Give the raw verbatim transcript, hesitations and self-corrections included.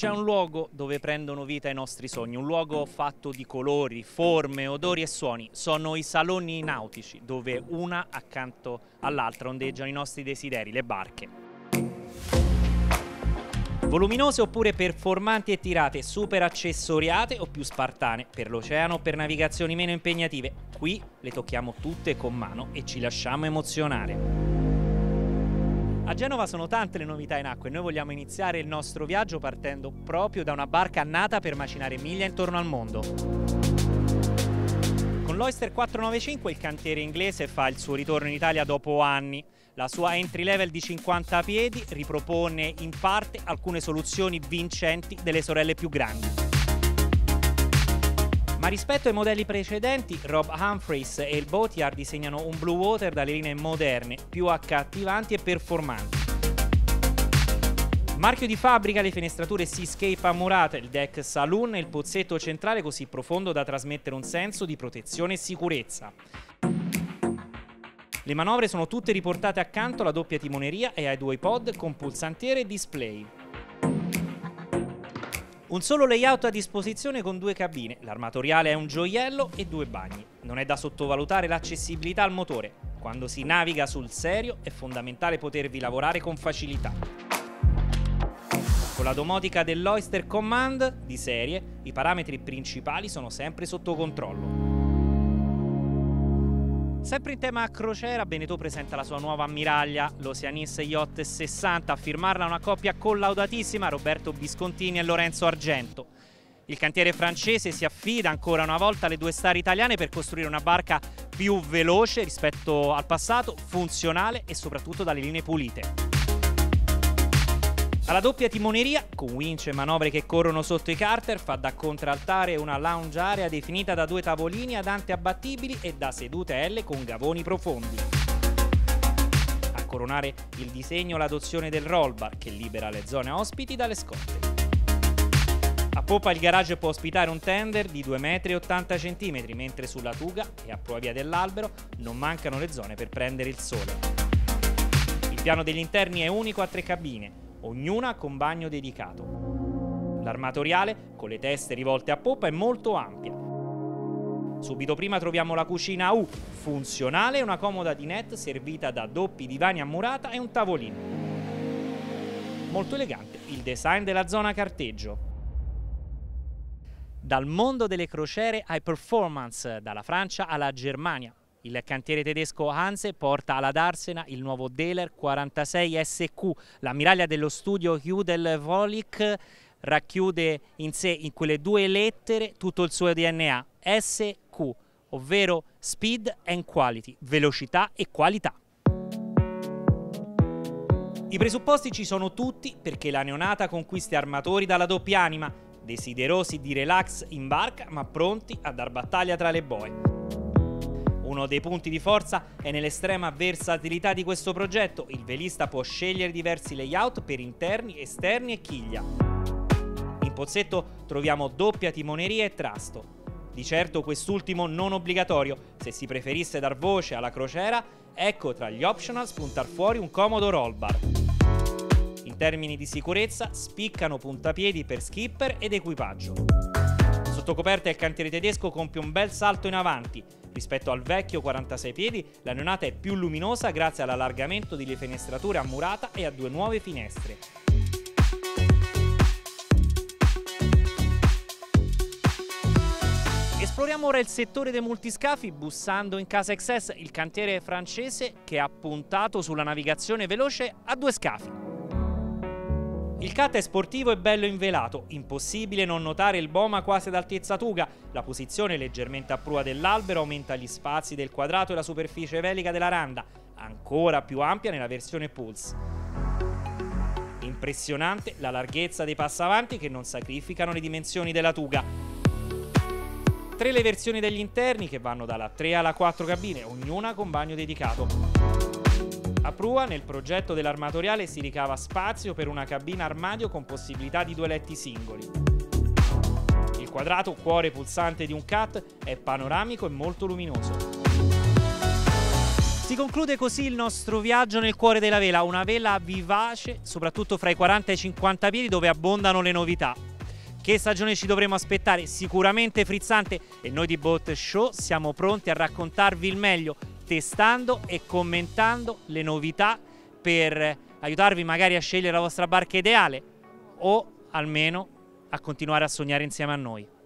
C'è un luogo dove prendono vita i nostri sogni, un luogo fatto di colori, forme, odori e suoni. Sono i saloni nautici, dove una accanto all'altra ondeggiano i nostri desideri, le barche. Voluminose oppure performanti e tirate, super accessoriate o più spartane, per l'oceano o per navigazioni meno impegnative. Qui le tocchiamo tutte con mano e ci lasciamo emozionare. A Genova sono tante le novità in acqua e noi vogliamo iniziare il nostro viaggio partendo proprio da una barca nata per macinare miglia intorno al mondo. Con l'Oyster quattrocentonovantacinque il cantiere inglese fa il suo ritorno in Italia dopo anni. La sua entry level di cinquanta piedi ripropone in parte alcune soluzioni vincenti delle sorelle più grandi. Ma rispetto ai modelli precedenti, Rob Humphreys e il Boatyard disegnano un Blue Water dalle linee moderne, più accattivanti e performanti. Marchio di fabbrica le finestrature Seascape ammurate, il deck saloon e il pozzetto centrale così profondo da trasmettere un senso di protezione e sicurezza. Le manovre sono tutte riportate accanto alla doppia timoneria e ai due pod con pulsantiere e display. Un solo layout a disposizione con due cabine, l'armatoriale è un gioiello e due bagni. Non è da sottovalutare l'accessibilità al motore. Quando si naviga sul serio è fondamentale potervi lavorare con facilità. Con la domotica dell'Oyster Command di serie, i parametri principali sono sempre sotto controllo. Sempre in tema crociera, Beneteau presenta la sua nuova ammiraglia, l'Oceanis Yacht sessanta, a firmarla una coppia collaudatissima, Roberto Biscontini e Lorenzo Argento. Il cantiere francese si affida ancora una volta alle due star italiane per costruire una barca più veloce rispetto al passato, funzionale e soprattutto dalle linee pulite. Alla doppia timoneria, con winch e manovre che corrono sotto i carter, fa da contraltare una lounge area definita da due tavolini ad ante abbattibili e da sedute L con gavoni profondi. A coronare il disegno l'adozione del roll bar che libera le zone ospiti dalle scorte. A poppa il garage può ospitare un tender di due metri e ottanta centimetri, mentre sulla tuga e a provvia dell'albero non mancano le zone per prendere il sole. Il piano degli interni è unico a tre cabine, ognuna con bagno dedicato. L'armatoriale, con le teste rivolte a poppa, è molto ampia. Subito prima troviamo la cucina a U, funzionale e una comoda dinette servita da doppi divani a murata e un tavolino. Molto elegante il design della zona carteggio. Dal mondo delle crociere ai performance, dalla Francia alla Germania. Il cantiere tedesco Hanse porta alla Darsena il nuovo Dehler quarantasei S Q. L'ammiraglia dello studio Hugh del Volic racchiude in sé, in quelle due lettere, tutto il suo D N A, S Q, ovvero Speed and Quality, velocità e qualità. I presupposti ci sono tutti perché la neonata conquisti armatori dalla doppia anima, desiderosi di relax in barca ma pronti a dar battaglia tra le boe. Uno dei punti di forza è nell'estrema versatilità di questo progetto. Il velista può scegliere diversi layout per interni, esterni e chiglia. In pozzetto troviamo doppia timoneria e trasto. Di certo quest'ultimo non obbligatorio. Se si preferisse dar voce alla crociera, ecco tra gli optional spuntar fuori un comodo roll bar. In termini di sicurezza spiccano puntapiedi per skipper ed equipaggio. Sotto coperta il cantiere tedesco compie un bel salto in avanti. Rispetto al vecchio quarantasei piedi, la neonata è più luminosa grazie all'allargamento delle finestrature a murata e a due nuove finestre. Esploriamo ora il settore dei multiscafi bussando in Casa X S, il cantiere francese che ha puntato sulla navigazione veloce a due scafi. Il cat è sportivo e bello invelato, impossibile non notare il boma quasi ad altezza tuga, la posizione leggermente a prua dell'albero aumenta gli spazi del quadrato e la superficie velica della randa, ancora più ampia nella versione Pulse. Impressionante la larghezza dei passavanti che non sacrificano le dimensioni della tuga. Tre le versioni degli interni che vanno dalla tre alla quattro cabine, ognuna con bagno dedicato. A prua, nel progetto dell'armatoriale si ricava spazio per una cabina armadio con possibilità di due letti singoli. Il quadrato cuore pulsante di un cat è panoramico e molto luminoso. Si conclude così il nostro viaggio nel cuore della vela, una vela vivace, soprattutto fra i quaranta e i cinquanta piedi dove abbondano le novità. Che stagione ci dovremo aspettare? Sicuramente frizzante e noi di Boat Show siamo pronti a raccontarvi il meglio, testando e commentando le novità per aiutarvi magari a scegliere la vostra barca ideale o almeno a continuare a sognare insieme a noi.